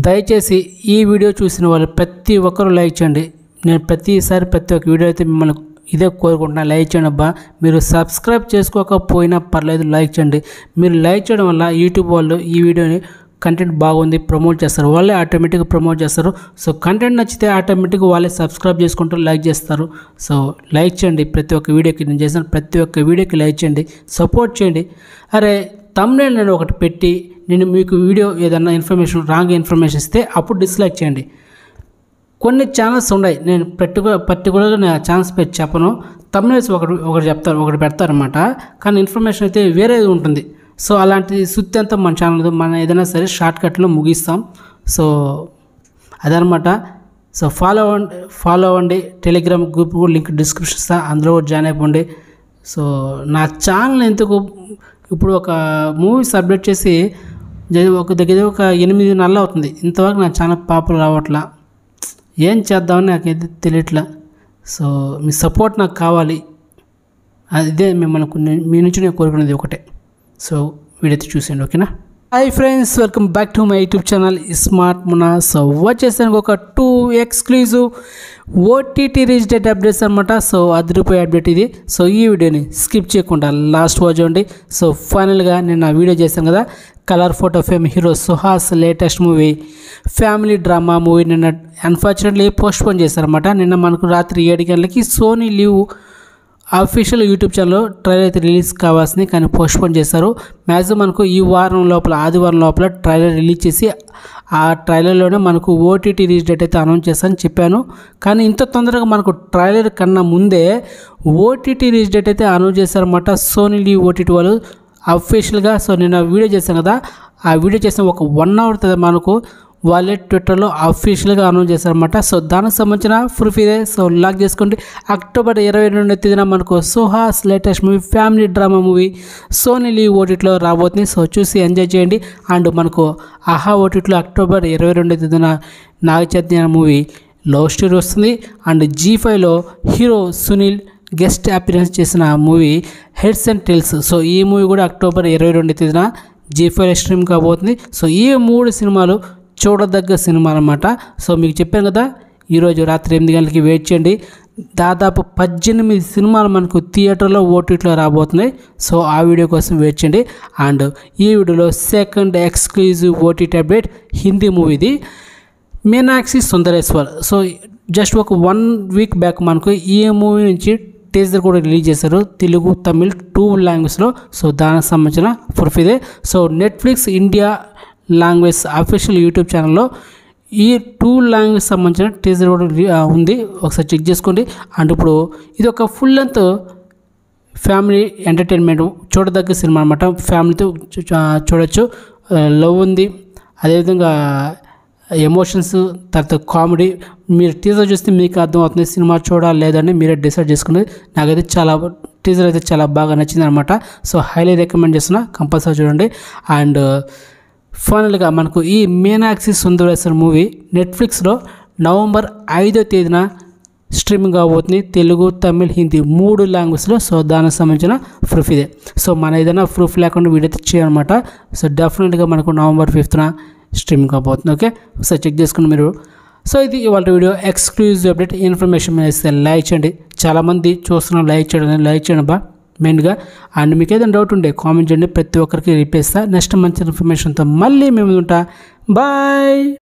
దయచేసి ఈ వీడియో చూసిన వాళ్ళు ప్రతి ఒక్కరూ లైక్ చేయండి. నేను ప్రతిసారి ప్రతి ఒక్క వీడియో అయితే మిమ్మల్ని ఇదే కోరుకుంటున్నా, లైక్ చేయండి అబ్బా. మీరు సబ్స్క్రైబ్ చేసుకోకపోయినా పర్లేదు, లైక్ చేయండి. మీరు లైక్ చేయడం వల్ల యూట్యూబ్ వాళ్ళు ఈ వీడియోని కంటెంట్ బాగుంది ప్రమోట్ చేస్తారు, వాళ్ళే ఆటోమేటిక్గా ప్రమోట్ చేస్తారు. సో కంటెంట్ నచ్చితే ఆటోమేటిక్గా వాళ్ళే సబ్స్క్రైబ్ చేసుకుంటారు, లైక్ చేస్తారు. సో లైక్ చేయండి ప్రతి ఒక్క వీడియోకి, నేను చేసిన ప్రతి ఒక్క వీడియోకి లైక్ చేయండి, సపోర్ట్ చేయండి. అరే థంబ్నెయిల్ నేను ఒకటి పెట్టి నేను మీకు వీడియో ఏదన్నా ఇన్ఫర్మేషన్ రాంగ్ ఇన్ఫర్మేషన్ ఇస్తే అప్పుడు డిస్లైక్ చేయండి. కొన్ని ఛానల్స్ ఉన్నాయి, నేను పర్టికులర్గా నేను ఛానల్స్ పెట్టి చెప్పను, థంబ్నెయిల్స్ ఒకటి చెప్తారు, ఒకటి పెడతారనమాట, కానీ ఇన్ఫర్మేషన్ అయితే వేరేది ఉంటుంది. సో అలాంటి సుత్తి అంతా మన ఛానల్ మనం ఏదైనా సరే షార్ట్కట్లో ముగిస్తాం. సో అదనమాట. సో ఫాలో అవ్వండి. టెలిగ్రామ్ గ్రూప్ కూడా లింక్ డిస్క్రిప్షన్ ఇస్తా, అందులో జాయిన్ అయిపోండి. సో నా ఛానల్ ఎందుకు ఇప్పుడు ఒక మూవీస్ అప్డేట్ చేసి ఒక దగ్గర ఒక 8 నెలలు అవుతుంది, ఇంతవరకు నా ఛానల్ పాపులర్ రావట్లా. ఏం చేద్దామని నాకైతే తెలియట్లా. సో మీ సపోర్ట్ నాకు కావాలి, అదే మిమ్మల్ని మీ నుంచి నేను కోరుకునేది ఒకటే. సో వీడియో అయితే చూసేయండి, ఓకేనా? Hi friends, welcome back to my YouTube channel smart మునా. సో వచ్చేసానికి ఒక 2 exclusive OTT release date updates అనమాట. సో అది రూపాయి అప్డేట్ ఇది. సో ఈ వీడియోని స్కిప్ చేయకుండా లాస్ట్ వాచ్ చూడండి. సో ఫైనల్గా నేను నా వీడియో చేశాను కదా, colour photo fame hero Suhas latest movie family drama movie నిన్న అన్ఫార్చునేట్లీ పోస్ట్పోన్ చేశారన్నమాట. నిన్న మనకు రాత్రి 7 గంటలకి సోనీ లీవ్ అఫీషియల్ యూట్యూబ్ ఛానల్లో ట్రైలర్ అయితే రిలీజ్ కావాల్సింది, కానీ పోస్ట్పోన్ చేశారు. మ్యాక్సిమం మనకు ఈ వారం లోపల, ఆదివారం లోపల ట్రైలర్ రిలీజ్ చేసి ఆ ట్రైలర్లోనే మనకు ఓటీటీ రిలీజ్ డేట్ అయితే అనౌన్స్ చేస్తానని చెప్పాను. కానీ ఇంత తొందరగా మనకు ట్రైలర్ కన్నా ముందే ఓటీటీ రిలీజ్ డేట్ అయితే అనౌన్స్ చేశారన్నమాట సోనీ లీవ్ ఓటీటీ వాళ్ళు అఫీషియల్గా. సో నేను వీడియో చేశాను కదా, ఆ వీడియో చేసిన ఒక 1 అవర్ తర్వాత మనకు వాళ్ళే ట్విట్టర్లో అఫీషియల్గా అనౌన్స్ చేశారన్నమాట. సో దానికి సంబంధించిన ప్రూఫ్ ఇదే. సో లాక్ చేసుకోండి. అక్టోబర్ 22వ తేదీన మనకు Suhas latest movie family drama movie Sony Liv ఓటీటీలో రాబోతుంది. సో చూసి ఎంజాయ్ చేయండి. అండ్ మనకు ఆహా ఓటీటీలో అక్టోబర్ 22వ తేదీన నాగచైతన్య మూవీ లవ్ స్టోరీ వస్తుంది. అండ్ G5లో హీరో సునీల్ గెస్ట్ అపిరెన్స్ చేసిన movie heads and tails. So ఈ మూవీ కూడా అక్టోబర్ 22వ తేదీన G5 స్ట్రీమ్ కాబోతుంది. సో ఈ 3 సినిమాలు చూడదగ్గ సినిమా అన్నమాట. సో మీకు చెప్పాను కదా, ఈరోజు రాత్రి 8 గంటలకి వెయిట్ చేయండి. దాదాపు 18 సినిమాలు మనకు థియేటర్లో ఓటీటీలో రాబోతున్నాయి. సో ఆ వీడియో కోసం వెయిట్ చేయండి. అండ్ ఈ వీడియోలో second exclusive OTT update Hindi మూవీది మీనాక్షి సుందరేశ్వర్. సో జస్ట్ ఒక 1 వీక్ బ్యాక్ మనకు ఈ మూవీ నుంచి టీజర్ కూడా రిలీజ్ చేశారు, తెలుగు తమిళ్ 2 లాంగ్వేజ్లో. సో దానికి సంబంధించిన ప్రూఫ్ ఇదే. So Netflix India language official YouTube ఛానల్లో ఈ 2 లాంగ్వేజ్ సంబంధించిన టీజర్ కూడా ఉంది, ఒకసారి చెక్ చేసుకోండి. అండ్ ఇప్పుడు ఇది ఒక ఫుల్ లెంత్ ఫ్యామిలీ ఎంటర్టైన్మెంట్ చూడదగ్గ సినిమా అనమాట. ఫ్యామిలీతో చూడొచ్చు. లవ్ ఉంది, అదేవిధంగా ఎమోషన్స్, తర్వాత కామెడీ. మీరు టీజర్ చూస్తే మీకు అర్థమవుతుంది సినిమా చూడాలి లేదని మీరే డిసైడ్ చేసుకునేది. నాకైతే టీజర్ అయితే చాలా బాగా నచ్చింది అనమాట. సో హైలీ రికమెండ్ చేస్తున్నా, కంపల్సరీ చూడండి. అండ్ ఫైనల్గా మనకు ఈ మీనాక్షి సుందరేశ్వర్ మూవీ నెట్ఫ్లిక్స్లో నవంబర్ 5వ తేదీన స్ట్రీమింగ్ అవబోతుంది, తెలుగు తమిళ్ హిందీ 3 లాంగ్వేజ్లో. సో దానికి సంబంధించిన ప్రూఫ్ ఇదే. సో మన ఏదైనా ప్రూఫ్ లేకుండా వీడియో అయితే చేయనమాట. సో డెఫినెట్గా మనకు నవంబర్ 5న స్ట్రీమింగ్ అవబోతుంది. ఓకే, సో చెక్ చేసుకుని మీరు. సో ఇది ఇవాళ వీడియో ఎక్స్క్లూజివ్ అప్డేట్. ఇన్ఫర్మేషన్ మీద ఇస్తే లైక్ చేయండి. చాలామంది చూస్తున్నారు, లైక్ చేయండి బా మెయిన్గా. అండ్ మీకు ఏదైనా డౌట్ ఉంటే కామెంట్ చేయండి, ప్రతి ఒక్కరికి రిప్లై ఇస్తా. నెక్స్ట్ మంచి ఇన్ఫర్మేషన్తో మళ్ళీ మేము ఉంటా. బాయ్.